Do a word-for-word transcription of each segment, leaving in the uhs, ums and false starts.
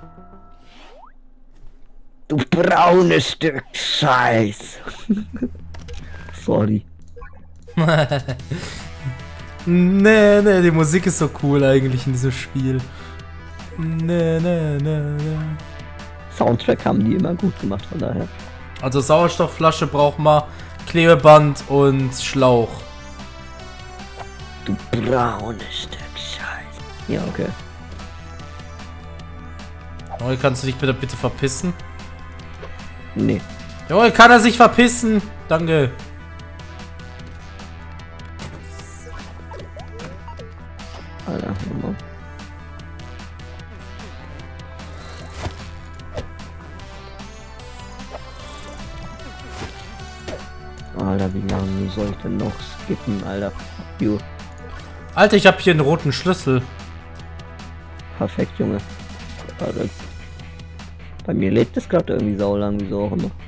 Du braunes Stück Scheiß. Sorry. Nee, nee, die Musik ist so cool eigentlich in diesem Spiel. Nee, nee, nee, nee. Soundtrack haben die immer gut gemacht, von daher. Also Sauerstoffflasche braucht man, Klebeband und Schlauch. Du braunes Stück Scheiß. Ja, okay. Jawohl, kannst du dich bitte, bitte verpissen? Nee. Jawohl, kann er sich verpissen? Danke. Alter, Mann. Alter, wie lange soll ich denn noch skippen, Alter? You. Alter, ich habe hier einen roten Schlüssel. Perfekt, Junge. Warte. Bei mir lebt es gerade irgendwie saulang, wieso auch immer.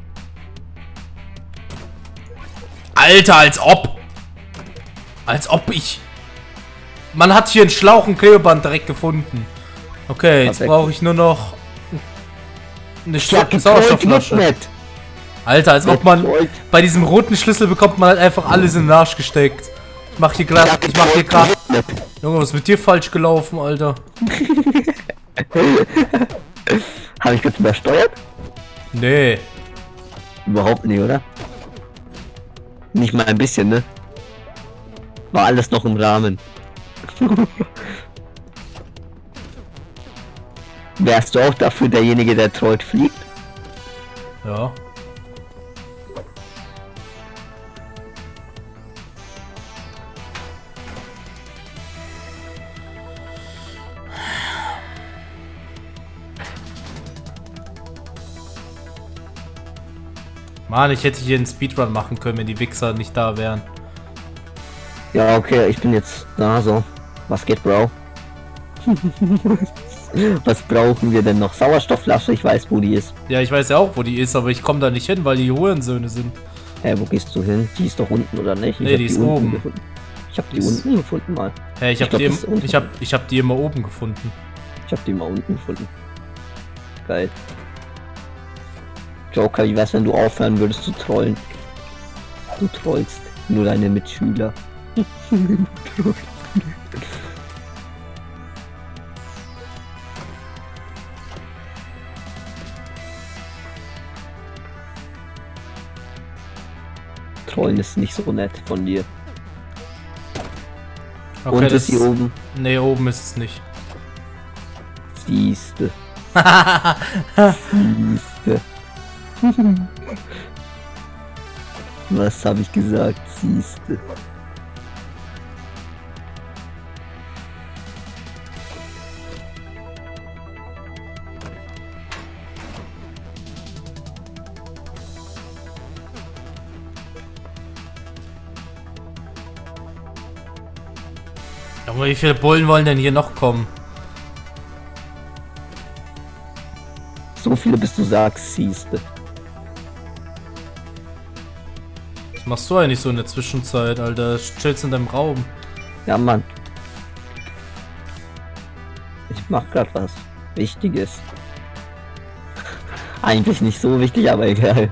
Alter, als ob! Als ob ich... Man hat hier einen Schlauch und Klebeband direkt gefunden. Okay, jetzt brauche ich nur noch... eine Sauerstoffflasche. Alter, als ob man... Bei diesem roten Schlüssel bekommt man halt einfach alles in den Arsch gesteckt. Ich mach hier gerade... Ich mach hier gerade... Junge, was ist mit dir falsch gelaufen, Alter? Habe ich kurz übersteuert? Nee. Überhaupt nicht, oder? Nicht mal ein bisschen, ne? War alles noch im Rahmen. Wärst du auch dafür derjenige, der trollt fliegt? Ja. Mann, ich hätte hier einen Speedrun machen können, wenn die Wichser nicht da wären. Ja, okay, ich bin jetzt da, so. Was geht, Bro? Was brauchen wir denn noch? Sauerstoffflasche, ich weiß, wo die ist. Ja, ich weiß ja auch, wo die ist, aber ich komme da nicht hin, weil die Hurensöhne sind. Hä, hey, wo gehst du hin? Die ist doch unten, oder nicht? Ich nee, die ist die oben. Gefunden. Ich hab die, die unten gefunden, mal. Hä, hey, ich, ich, hab die im, ich, hab, ich hab die immer oben gefunden. Ich hab die immer unten gefunden. Geil. Joker, wie wär's, wenn du aufhören würdest zu trollen? Du trollst nur deine Mitschüler. Trollen ist nicht so nett von dir. Okay, und ist hier oben? Nee, oben ist es nicht. Siehste. Siehste. Was habe ich gesagt? Siehste. Aber wie viele Bullen wollen denn hier noch kommen? So viele, bis du sagst, siehste. Was machst du eigentlich so in der Zwischenzeit, Alter? Chillst in deinem Raum. Ja, Mann. Ich mach grad was Wichtiges. Eigentlich nicht so wichtig, aber egal.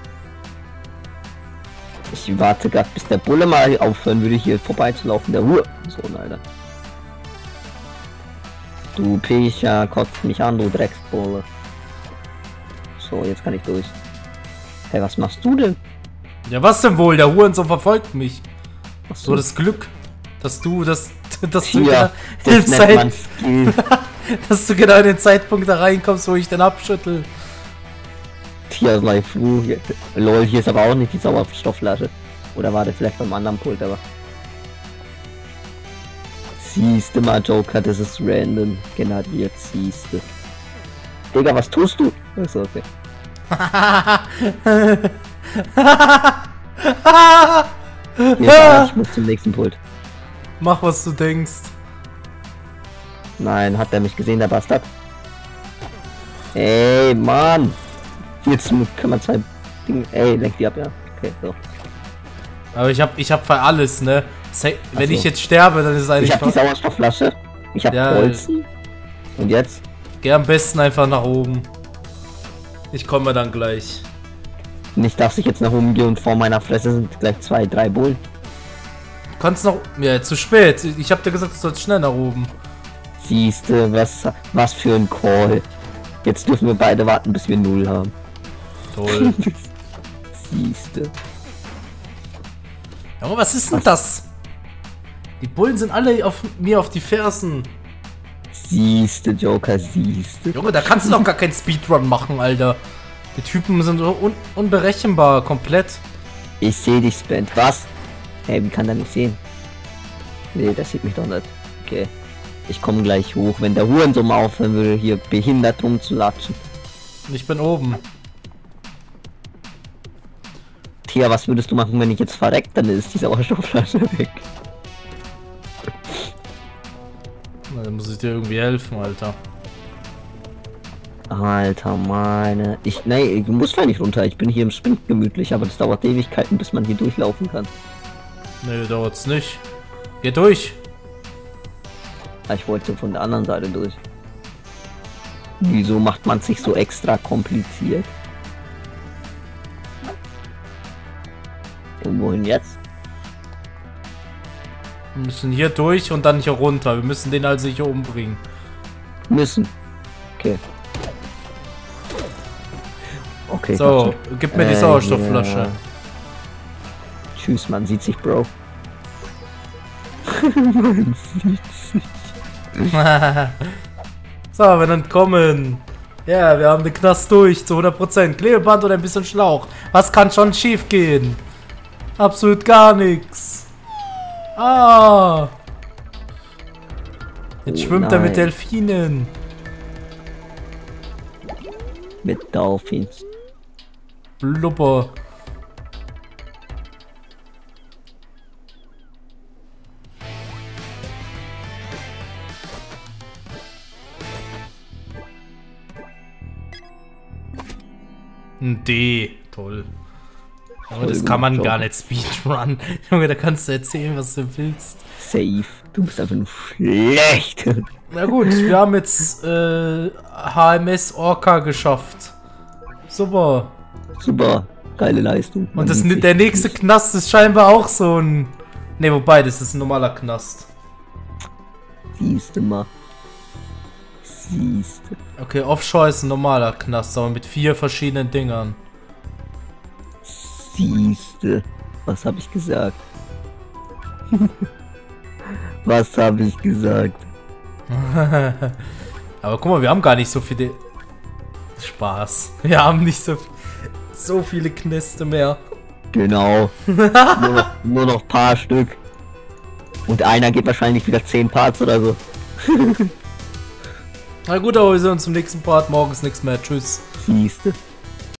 Ich warte gerade, bis der Bulle mal aufhören würde, hier vorbeizulaufen. Der Ruhe. So, Alter. Du Pecha, kotzt mich an, du Drecksbulle. So, jetzt kann ich durch. Hey, was machst du denn? Ja, was denn wohl? Der Hurensohn verfolgt mich. Ach so, das Glück, dass du, dass, dass Hier, du ja, das Zeit, man Skill. dass du genau in den Zeitpunkt da reinkommst, wo ich den abschüttel. Hier ist mein Flug. Lol, hier ist aber auch nicht die Sauerstoffflasche. Oder war der vielleicht beim anderen Pult, aber... Siehste mal, Joker, das ist random generiert, siehste. Digga, was tust du? Ist okay. Ja, ich muss zum nächsten Pult. Mach, was du denkst. Nein, hat er mich gesehen, der Bastard? Ey, Mann! Jetzt kann man zwei Dinge... Ey, lenk die ab, ja. Okay, so. Aber ich hab, ich hab für alles, ne? Wenn so. ich jetzt sterbe, dann ist es eigentlich... Ich hab die Sauerstoffflasche. Ich hab ja, Bolzen. Und jetzt? Geh am besten einfach nach oben. Ich komme dann gleich. Nicht, dass ich jetzt nach oben gehe und vor meiner Fresse sind gleich zwei, drei Bullen. Du kannst noch... Ja, zu spät. Ich hab dir gesagt, du sollst schnell nach oben. Siehste, was, was für ein Call. Jetzt dürfen wir beide warten, bis wir null haben. Toll. Siehste. Aber was ist denn was? das? Die Bullen sind alle auf mir auf die Fersen. Siehste, Joker, siehste. Junge, da kannst du doch gar keinen Speedrun machen, Alter. Die Typen sind so un unberechenbar, komplett. Ich sehe dich, Spend. Was? Hey, wie kann der nicht sehen? Nee, das sieht mich doch nicht. Okay. Ich komme gleich hoch, wenn der Hurensohn mal aufhören würde, hier behindert rumzulatschen. Ich bin oben. Tja, was würdest du machen, wenn ich jetzt verreckt? Dann ist die Sauerstoffflasche weg. Na, dann muss ich dir irgendwie helfen, Alter. Alter, meine... Ich... Nee, du musst gar nicht runter. Ich bin hier im Sprint gemütlich, aber das dauert Ewigkeiten, bis man hier durchlaufen kann. Nee, dauert's nicht. Geh durch! Ich wollte von der anderen Seite durch. Wieso macht man sich so extra kompliziert? Und wohin jetzt? Wir müssen hier durch und dann hier runter. Wir müssen den also hier umbringen. Müssen. Okay. Okay. So, dachte, gib mir äh, die Sauerstoffflasche. Ja. Tschüss, man sieht sich, Bro. Man sieht sich. So, wir entkommen. Ja, yeah, wir haben den Knast durch zu hundert Prozent. Klebeband oder ein bisschen Schlauch. Was kann schon schief gehen? Absolut gar nichts. Ah. Jetzt Oh, schwimmt er mit nein. Delfinen. Mit Dolphins. Blubber. Ein D. Toll. Aber das kann man gar nicht Speedrun. Junge, da kannst du erzählen, was du willst. Safe. Du bist einfach nur schlecht. Na gut, wir haben jetzt äh, H M S Orca geschafft. Super. Super. Geile Leistung. Man Und das, sieht sich der nächste nicht. Knast ist scheinbar auch so ein... Ne, wobei, das ist ein normaler Knast. Siehste mal. Siehste. Okay, Offshore ist ein normaler Knast, aber mit vier verschiedenen Dingern. Siehste. Was habe ich gesagt? Was habe ich gesagt? Aber guck mal, wir haben gar nicht so viele... Spaß. Wir haben nicht so, so viele Knäste mehr. Genau. nur, noch, nur noch paar Stück. Und einer geht wahrscheinlich wieder zehn Parts oder so. Na gut, aber wir sehen uns im nächsten Part. Morgen ist nichts mehr. Tschüss. Siehste.